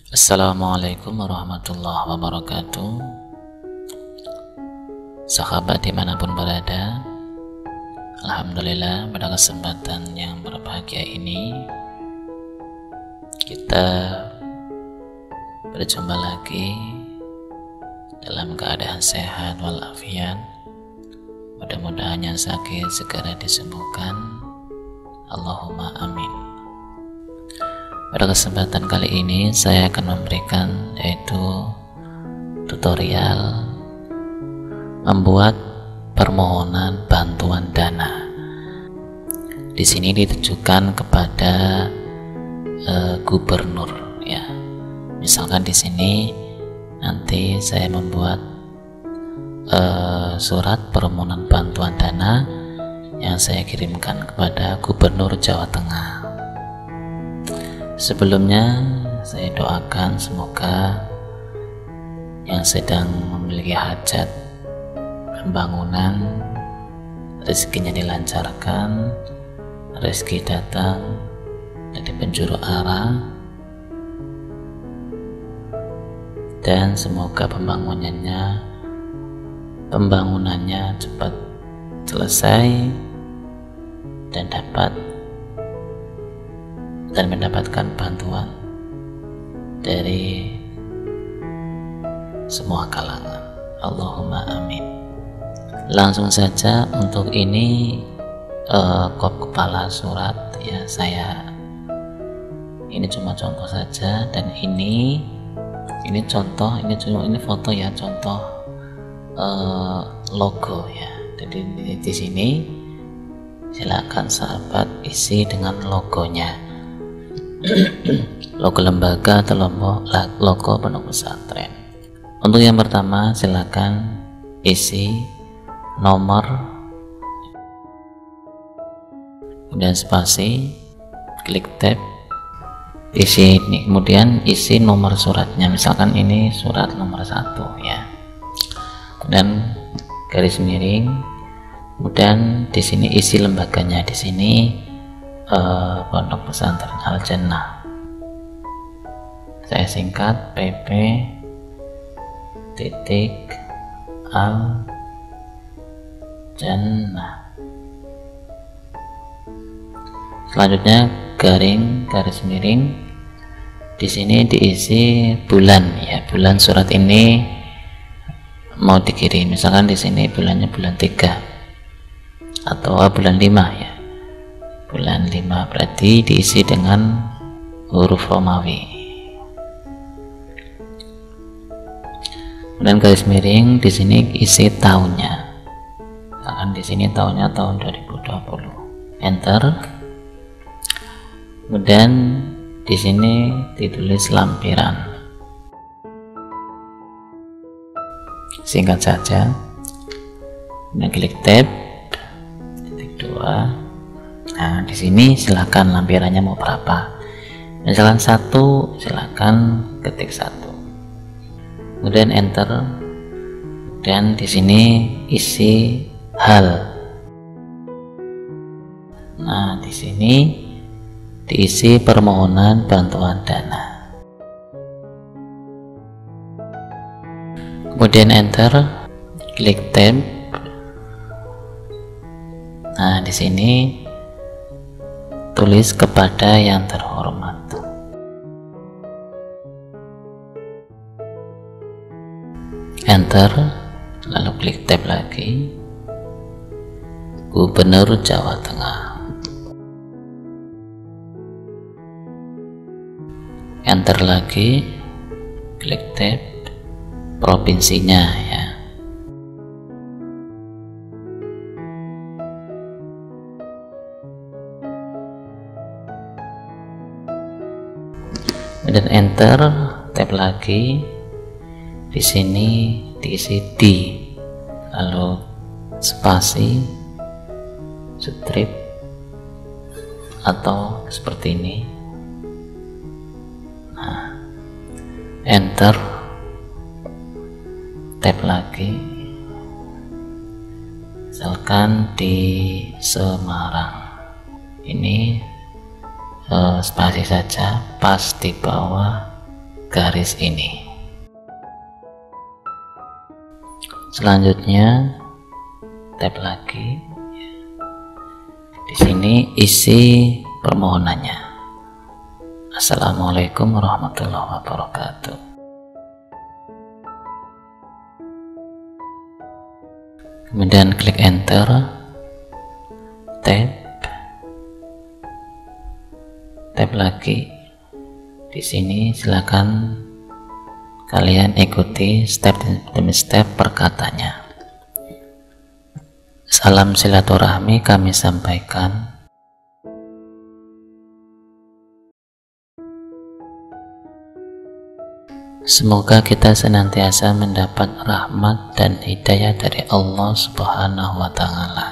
Assalamualaikum warahmatullahi wabarakatuh. Sahabat dimanapun berada, alhamdulillah pada kesempatan yang berbahagia ini kita berjumpa lagi dalam keadaan sehat walafiat. Mudah-mudahan yang sakit segera disembuhkan, Allahumma amin. Pada kesempatan kali ini saya akan memberikan yaitu tutorial membuat permohonan bantuan dana. Di sini ditujukan kepada gubernur ya. Misalkan di sini nanti saya membuat surat permohonan bantuan dana yang saya kirimkan kepada Gubernur Jawa Tengah. Sebelumnya saya doakan semoga yang sedang memiliki hajat pembangunan rezekinya dilancarkan, rezeki datang dari penjuru arah, dan semoga pembangunannya cepat selesai dan mendapatkan bantuan dari semua kalangan. Allahumma amin. Langsung saja untuk ini kepala surat ya, ini cuma contoh saja, dan ini contoh, ini foto ya, contoh logo ya. Jadi di sini silakan sahabat isi dengan logonya. Logo lembaga atau logo pondok pesantren. Untuk yang pertama silakan isi nomor, kemudian spasi, klik tab, isi ini, kemudian isi nomor suratnya. Misalkan ini surat nomor 1 ya, kemudian garis miring, kemudian di sini isi lembaganya. Di sini Pondok Pesantren Al Jannah. Saya singkat PP Al Jannah. Selanjutnya garis miring. Di sini diisi bulan ya, bulan surat ini mau dikirim. Misalkan di sini bulannya bulan 3 atau bulan 5 ya. Bulan 5 berarti diisi dengan huruf Romawi. Kemudian garis miring, di sini isi tahunnya. Misalkan di sini tahunnya tahun 2020. Enter. Kemudian di sini ditulis lampiran. Singkat saja. Kemudian klik tab. Titik 2. Nah, di sini silakan lampirannya mau berapa. Misalkan 1, silakan ketik 1. Kemudian enter. Dan di sini isi hal. Nah, di sini diisi permohonan bantuan dana. Kemudian enter, klik tab. Nah, di sini tulis kepada yang terhormat. Enter, lalu klik tab lagi. Gubernur Jawa Tengah. Enter lagi, klik tab, provinsinya ya. Dan enter, tab lagi. Di sini diisi D, lalu spasi, strip atau seperti ini. Nah, enter, tab lagi. Misalkan di Semarang, ini spasi saja pas di bawah garis ini. Selanjutnya tab lagi. Di sini isi permohonannya. Assalamualaikum warahmatullahi wabarakatuh. Kemudian klik enter, tab lagi. Di sini silakan kalian ikuti step demi step perkataannya. Salam silaturahmi kami sampaikan. Semoga kita senantiasa mendapat rahmat dan hidayah dari Allah Subhanahu wa Ta'ala.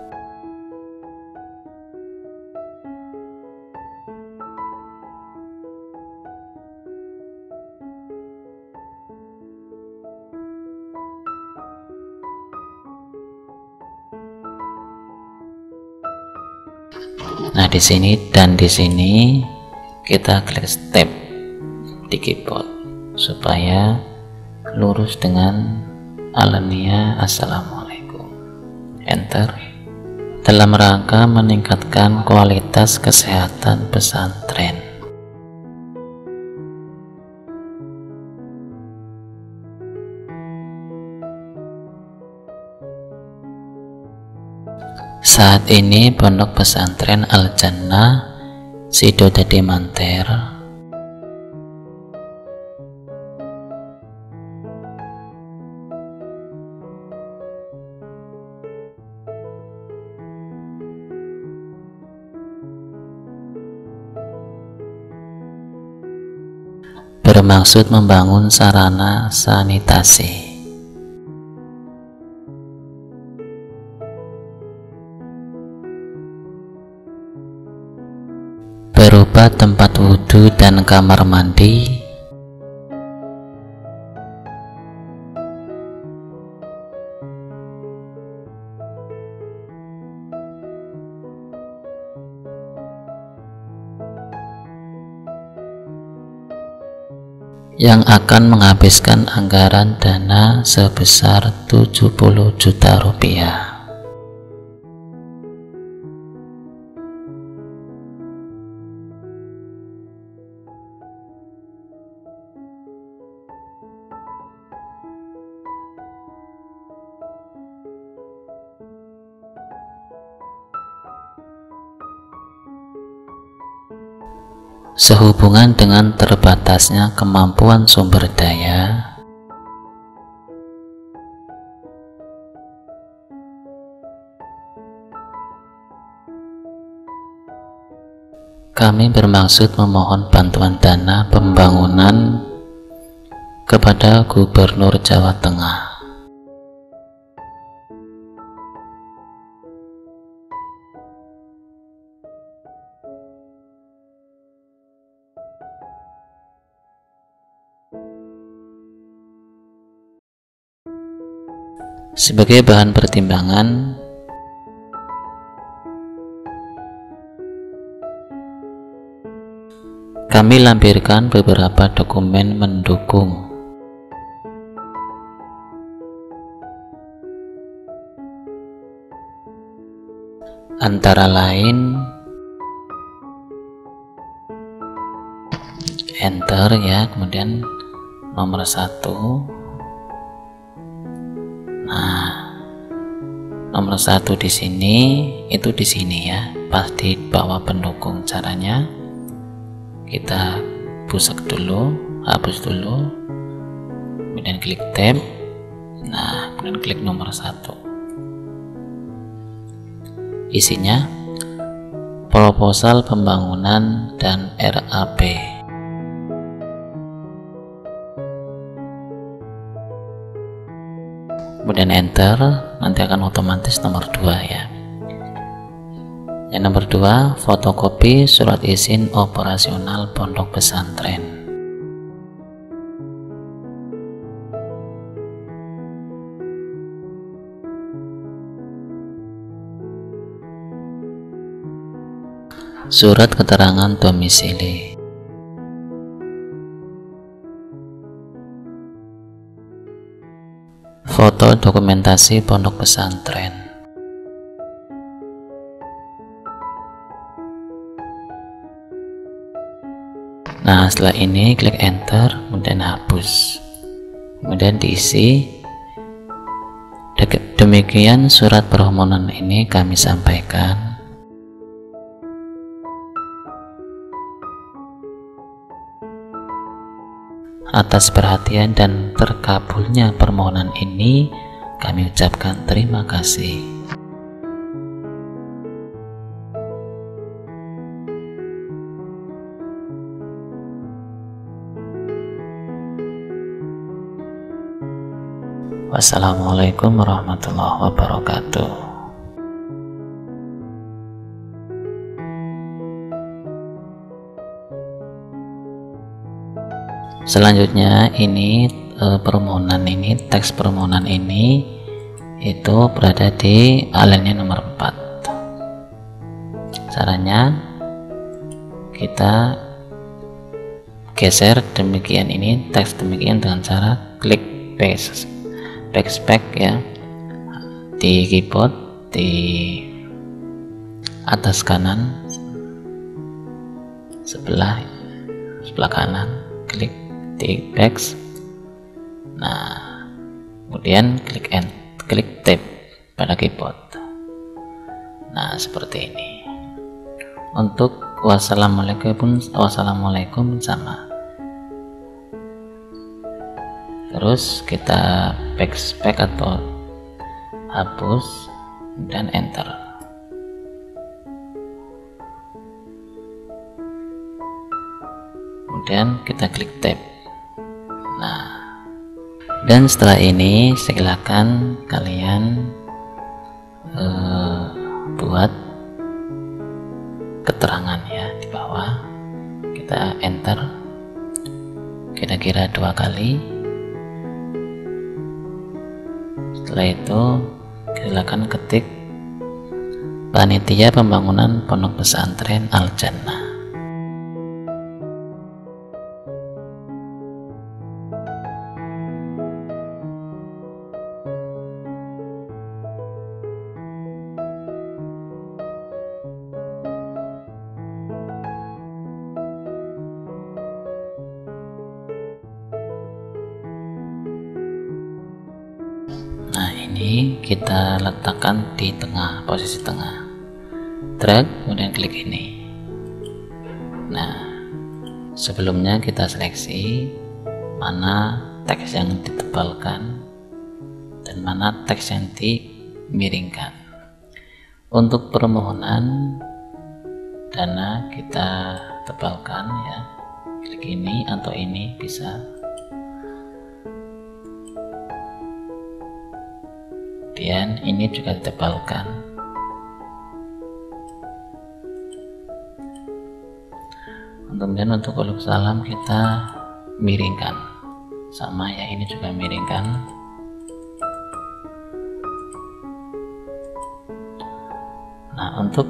Nah, di sini dan di sini kita klik step di keyboard supaya lurus dengan alamiah. Assalamualaikum. Enter. Dalam rangka meningkatkan kualitas kesehatan pesantren. Saat ini pondok pesantren Al-Jannah Sidodadi Manter bermaksud membangun sarana sanitasi berupa tempat wudhu dan kamar mandi, yang akan menghabiskan anggaran dana sebesar 70 juta rupiah. Sehubungan dengan terbatasnya kemampuan sumber daya, kami bermaksud memohon bantuan dana pembangunan kepada Gubernur Jawa Tengah. Sebagai bahan pertimbangan, kami lampirkan beberapa dokumen mendukung. Antara lain, enter ya, kemudian nomor 1. Nah, nomor 1 di sini, itu di sini ya, pas di bawah pendukung. Caranya kita pusat dulu, hapus dulu, kemudian klik tab. Nah, kemudian klik nomor 1. Isinya proposal pembangunan dan RAP. Kemudian enter, nanti akan otomatis nomor 2 ya. Yang nomor 2, fotokopi surat izin operasional pondok pesantren. Surat keterangan domisili. foto dokumentasi pondok pesantren. Nah, setelah ini klik enter, kemudian hapus, kemudian diisi. Demikian surat permohonan ini kami sampaikan. Atas perhatian dan terkabulnya permohonan ini, kami ucapkan terima kasih. Wassalamualaikum warahmatullahi wabarakatuh. Selanjutnya ini permohonan ini, teks permohonan ini itu berada di alinea nomor 4. Caranya kita geser demikian ini, teks demikian dengan cara klik backspace ya di keyboard di atas kanan sebelah kanan, klik di back. Nah, kemudian klik tab pada keyboard. Nah, seperti ini. Untuk wassalamualaikum sama. Terus kita backspace atau hapus dan enter. Kemudian kita klik tab. Nah, dan setelah ini silakan kalian buat keterangan ya di bawah. Kita enter kira-kira 2 kali. Setelah itu silakan ketik Panitia Pembangunan Pondok Pesantren Al Jannah. Nah, ini kita letakkan di tengah, posisi tengah. Drag, kemudian klik ini. Nah, sebelumnya kita seleksi mana teks yang ditebalkan dan mana teks yang dimiringkan. Untuk permohonan dana kita tebalkan ya, klik ini atau ini bisa. Kemudian ini juga ditebalkan. Kemudian untuk uluk salam kita miringkan, sama ya, ini juga miringkan. Nah, untuk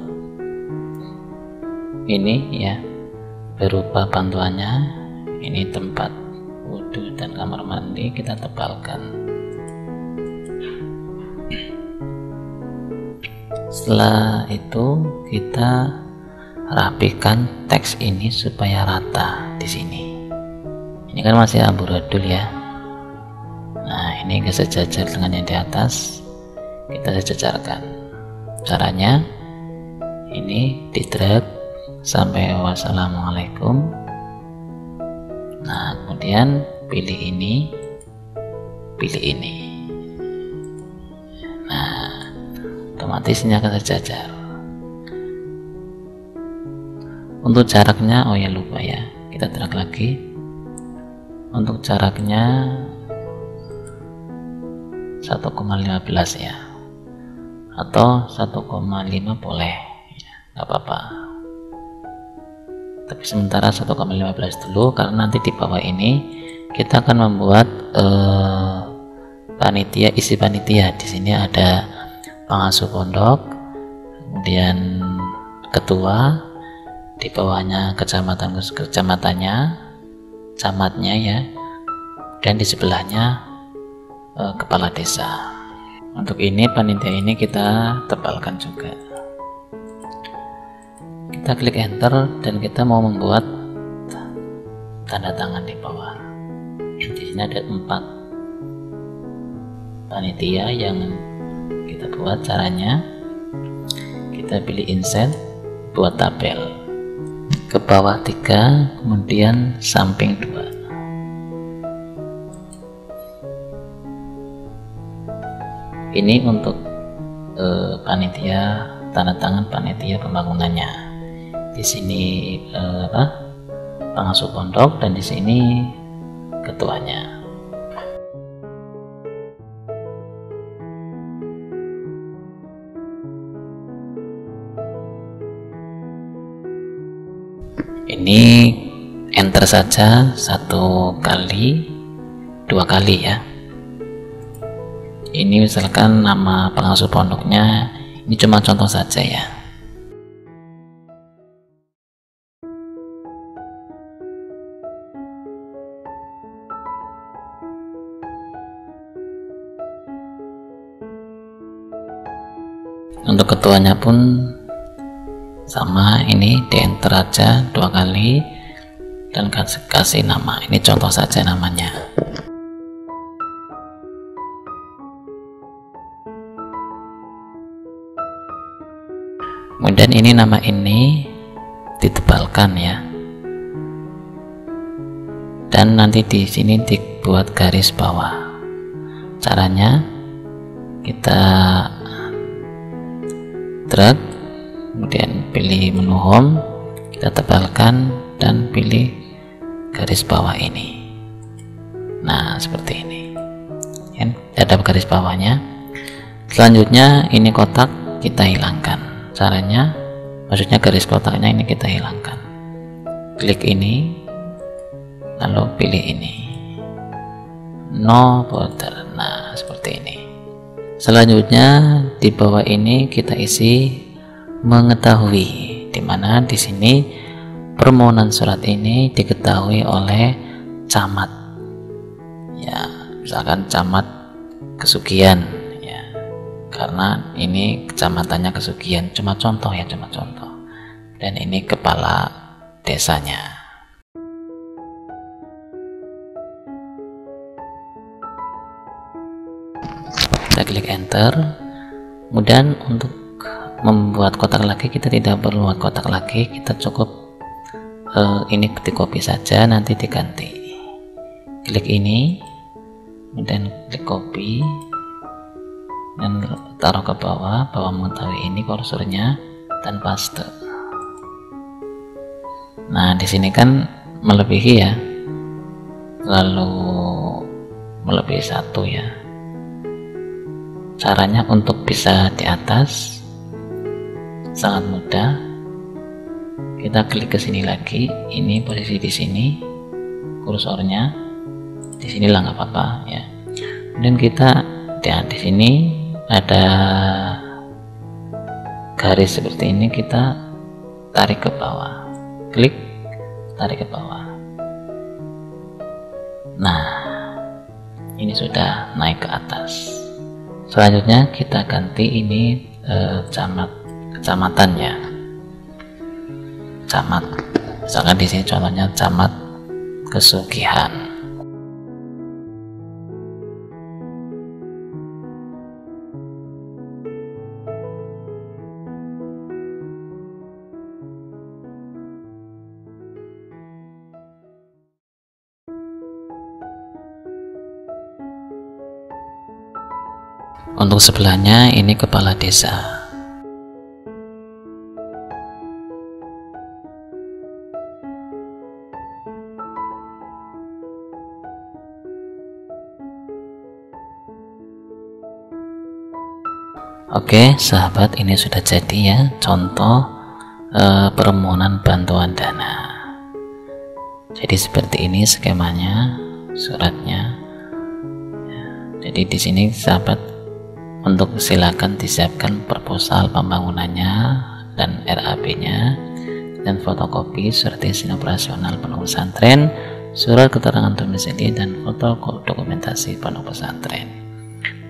ini ya berupa bantuannya, ini tempat wudhu dan kamar mandi kita tebalkan. Setelah itu kita rapikan teks ini supaya rata di sini. Ini kan masih amburadul ya. Nah, ini kita sejajar dengan yang di atas, kita sejajarkan. Caranya ini di drag sampai wassalamualaikum. Nah, kemudian pilih ini, pilih ini. Nah, otomatis ini akan sejajar. Untuk jaraknya, oh ya lupa ya, kita drag lagi. Untuk jaraknya 1,15 ya, atau 1,5 boleh ya, nggak apa-apa. Tapi sementara 1,15 dulu, karena nanti di bawah ini kita akan membuat panitia, isi panitia. Di sini ada pengasuh pondok, kemudian ketua, di bawahnya kecamatannya, camatnya ya, dan di sebelahnya kepala desa. Untuk ini panitia ini kita tebalkan juga. Kita klik enter dan kita mau membuat tanda tangan di bawah. Di sini ada 4 panitia yang kita buat. Caranya kita pilih insert, buat tabel, ke bawah 3, kemudian samping 2. Ini untuk panitia, tanda tangan panitia pembangunannya. Di sini pengasuh pondok dan di sini ketuanya. Ini enter saja 1 kali, 2 kali ya. Ini misalkan nama pengasuh pondoknya, ini cuma contoh saja ya. Untuk ketuanya pun sama, ini di enter aja 2 kali dan kasih nama. Ini contoh saja namanya. Kemudian ini nama ini ditebalkan ya, dan nanti di sini dibuat garis bawah. Caranya kita drag, kemudian pilih menu home, kita tebalkan dan pilih garis bawah ini. Nah seperti ini kan, ada garis bawahnya. Selanjutnya ini kotak kita hilangkan. Caranya, maksudnya garis kotaknya ini kita hilangkan. Klik ini, lalu pilih ini, no border. Nah seperti ini. Selanjutnya di bawah ini kita isi mengetahui, dimana di sini permohonan surat ini diketahui oleh camat ya, misalkan camat Kesugihan ya, karena ini kecamatannya Kesugihan, cuma contoh ya, cuma contoh. Dan ini kepala desanya. Kita klik enter. Kemudian untuk membuat kotak lagi kita tidak perlu buat kotak lagi, kita cukup ini di copy saja, nanti diganti. Klik ini, kemudian klik copy dan taruh ke bawah mengetahui ini kursornya dan paste. Nah di sini kan melebihi ya, lalu melebihi 1 ya. Caranya untuk bisa di atas sangat mudah. Kita klik ke sini lagi, ini posisi di sini, kursornya di sini lah, nggak apa-apa ya. Dan kita di sini ada garis seperti ini, kita tarik ke bawah, klik, tarik ke bawah. Nah ini sudah naik ke atas. Selanjutnya kita ganti ini kecamatannya. Camat, misalkan di sini contohnya Camat Kesugihan. Untuk sebelahnya ini kepala desa. Oke sahabat, ini sudah jadi ya contoh permohonan bantuan dana. Jadi seperti ini skemanya, suratnya ya. Jadi di sini sahabat, untuk silakan disiapkan proposal pembangunannya dan RAB-nya, dan fotokopi surat izin operasional pondok pesantren, surat keterangan domisili, dan foto dokumentasi pondok pesantren.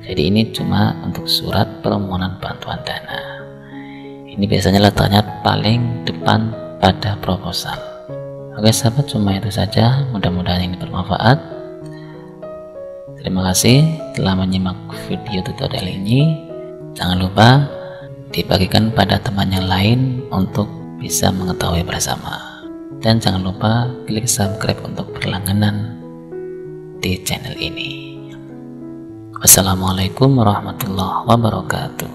Jadi ini cuma untuk surat permohonan bantuan dana. Ini biasanya letaknya paling depan pada proposal. Oke sahabat, cuma itu saja. Mudah-mudahan ini bermanfaat. Terima kasih telah menyimak video tutorial ini. Jangan lupa dibagikan pada teman yang lain untuk bisa mengetahui bersama. Dan jangan lupa klik subscribe untuk berlangganan di channel ini. Wassalamualaikum warahmatullahi wabarakatuh.